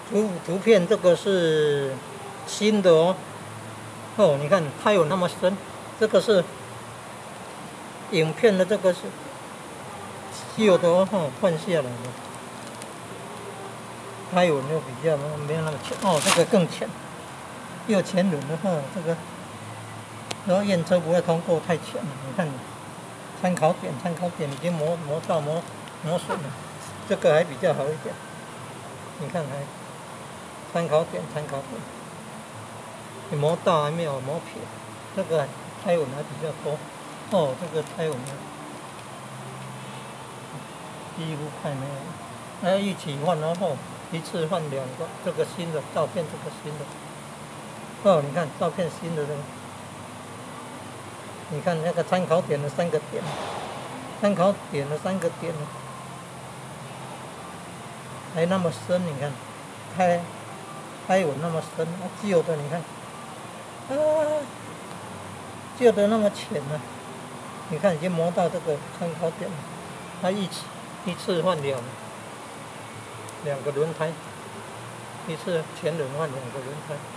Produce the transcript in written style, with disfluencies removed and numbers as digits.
图片这个是新的哦。哦，你看它有那么深，这个是影片的，这个是旧的哦，换下来的。它有没有比较没有那么浅？哦，这个更浅，又前轮的话，这个然后验车不会通过太浅了。你看，参考点已经磨损了，这个还比较好一点。你看还参考点，你磨到还没有磨平，这个胎纹还比较多。哦，这个胎纹几乎快没有了。那一起换，然后一次换2个，这个新的照片，这个新的。哦，你看照片新的这个，你看那个参考点的3个点，还那么深，你看，胎纹那么深，旧的你看，旧的那么浅了。你看已经磨到这个参考点了，它一次换2个轮胎，一次前轮换2个轮胎。